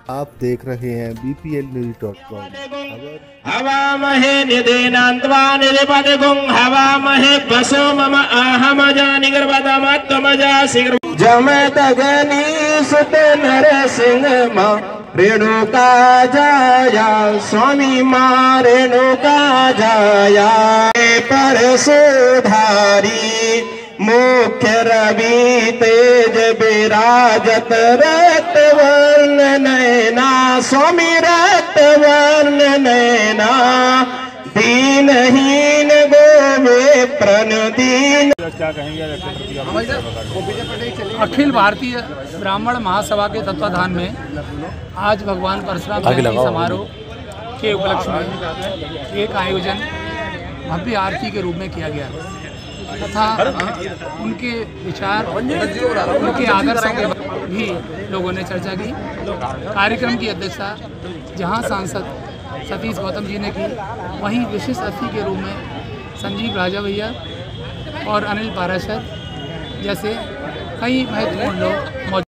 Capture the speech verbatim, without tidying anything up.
आप देख रहे हैं B P L news dot com. हवा महे निदेनांत्वा निदेपतिगुं हवा महे बसो मम आहम जानि गर्भदमत्तमजा सिग्र जमदगनी सुत नरसिंह मा रेणुका जाया स्वामी मां रेणुका जाया परशुधारी मुख्य रवि तेज विराजत रत्वर्ण नैना स्वामी रत्वर्ण नैना दीनहीन गोवे प्रण दीन। क्या कहेंगे? अखिल भारतीय ब्राह्मण महासभा के तत्वाधान में आज भगवान परशुराम जयंती समारोह के उपलक्ष्य में एक आयोजन भव्य आरती के रूप में किया गया तथा उनके विचार उनके आदर्शों के भी लोगों ने चर्चा की। कार्यक्रम की अध्यक्षता जहां सांसद सतीश गौतम जी ने की, वहीं विशिष्ट अतिथि के रूप में संजीव राजा भैया और अनिल पाराशर जैसे कई महत्वपूर्ण लोग मौजूद।